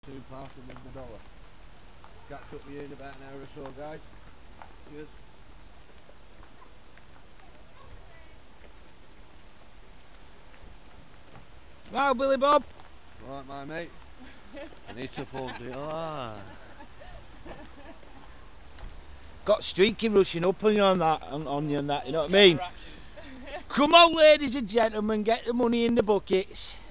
soon parted with the dollar. Catch up with you in about an hour or so, guys. Cheers. Wow, Billy Bob. Right, my mate. I need to pull the line. Got streaky rushing up on you on that, on you and that, you know what I mean? Come on, ladies and gentlemen, get the money in the buckets.